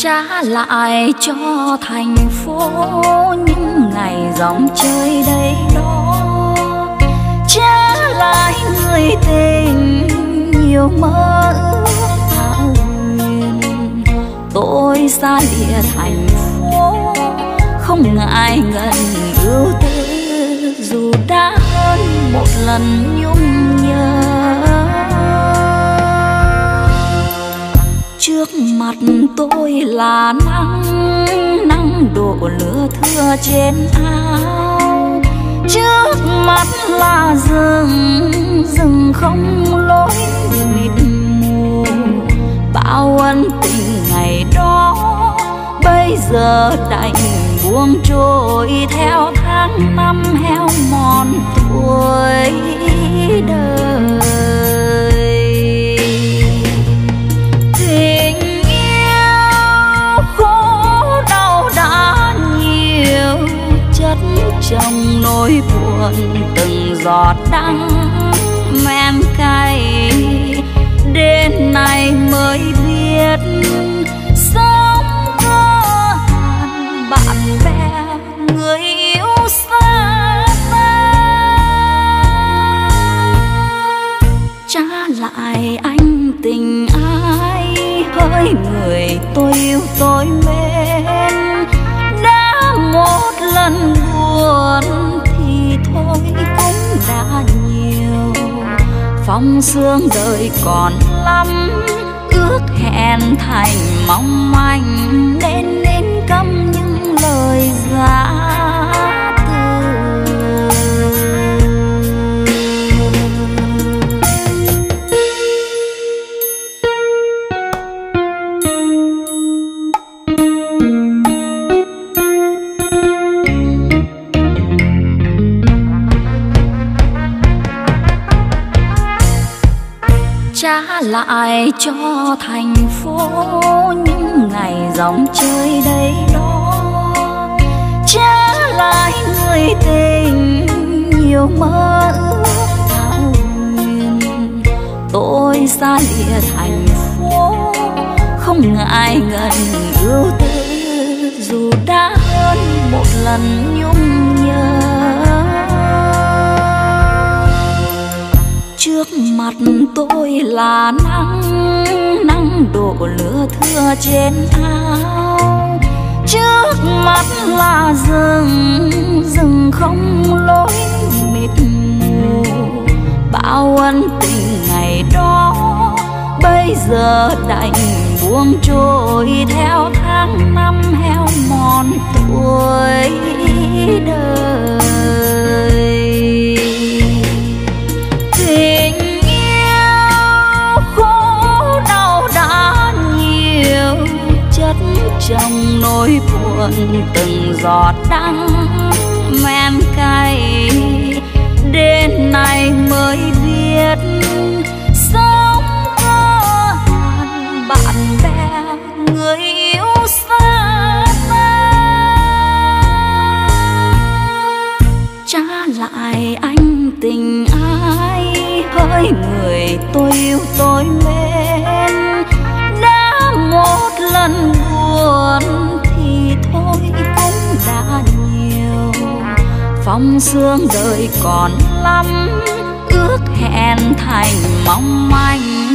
trả lại cho thành phố những ngày dòng chơi đây đó, trả lại người tình nhiều mơ ước thao huyền. Tôi xa lìa thành phố không ngại ngần ưu tư, dù đã hơn một lần nhung nhớ. Trước mặt tôi là nắng đổ lửa thưa trên áo, trước mắt là rừng không lối mịt mù. Bao ân tình ngày đó bây giờ đành buông trôi theo tháng năm heo mòn tuổi đời. Tình yêu khổ đau đã nhiều, chất trong nỗi buồn từng giọt đắng men cay. Đến nay mới biết sống có hạn, bạn bè người yêu xa ta. Trả lại anh tình ai hỡi người tôi yêu tôi mến. Đã một lần buồn thì thôi cũng đã nhiều, phong sương đời còn lắm, ước hẹn thành mong manh nên câm những lời giả trả lại cho thành phố những ngày dòng chơi đây đó, trả lại người tình nhiều mơ ước thao huyền. Tôi xa lìa thành phố không ngại ngần ưu tư, dù đã hơn một lần nhung nhớ. Trước mặt tôi là nắng đổ lửa thưa trên áo, trước mắt là rừng không lối mịt mù. Bao ân tình ngày đó bây giờ đành buông trôi theo tháng năm heo mòn tuổi đời. Tình yêu khổ đau đã nhiều, chất trong nỗi buồn từng giọt đắng men cay. Đến nay mới biết sống có hạn, bạn bè người yêu xa ta. Trả lại anh tình ai hỡi người tôi yêu tôi mến. Đã một lần buồn thì thôi cũng đã nhiều, phong sương đời còn lắm, ước hẹn thành mong manh